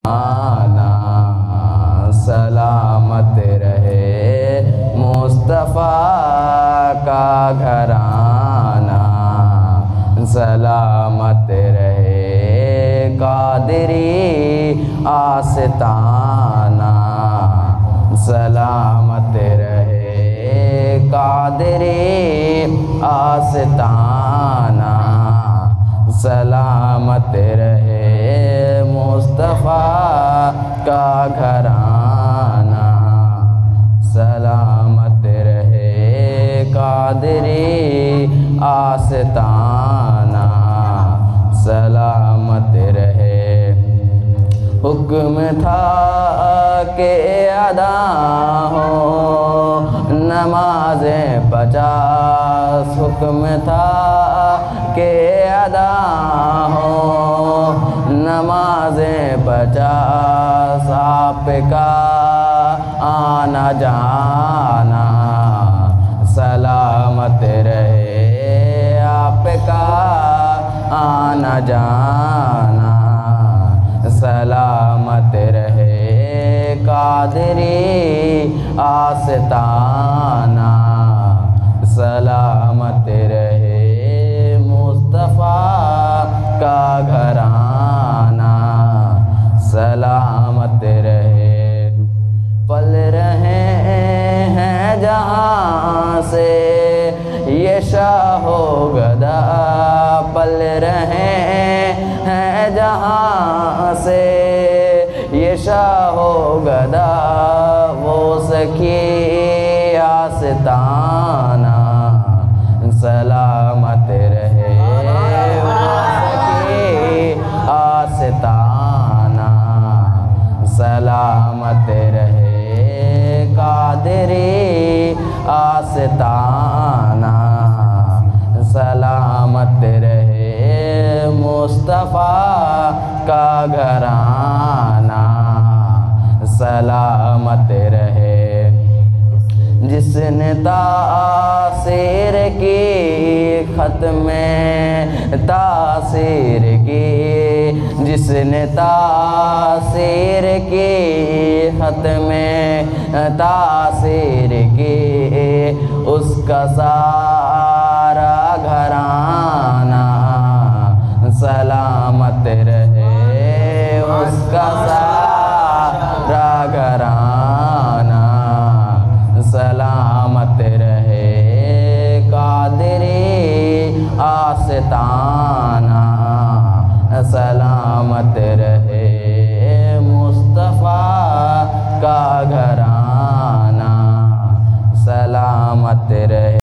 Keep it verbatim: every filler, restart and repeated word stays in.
آنا سلامت رہے مصطفیٰ کا گھرانہ، سلامت رہے قادری آستانہ، سلامت رہے قادری آستانہ، سلامت رہے مصطفیٰ کا گھرانہ، سلامت رہے قادری آستانہ، سلامت رہے۔ حکم تھا کہ ادا ہو نمازیں پچاس، حکم تھا کہ ادا ہو نمازیں پچاس، آپ کا آنا جانا سلامت رہے، آپ کا آنا جانا سلامت رہے قادری آستانہ، سلامت رہے مصطفیٰ کا گھرانہ، سلامت رہے۔ پل رہے ہیں جہاں سے یہ شاہ و گدا، پل رہے ہیں جہاں سے یہ شاہ و گدا، وہ سکی آستانہ، سلامت رہے وہ سکی آستانہ، سلامت رہے قادری آستانہ، سلامت رہے مصطفیٰ کا گھرانہ، سلامت رہے۔ جس نے تاثیر کی خط میں تاثیر کی، جس نے تاثیر کی خط میں تاثیر کی، اس کا سارا گھرانہ سلامت رہے، اس کا سارا گھرانہ سلامت رہے قادری آستانہ، سلامت رہے مصطفیٰ کا گھرانہ، سلامت رہے۔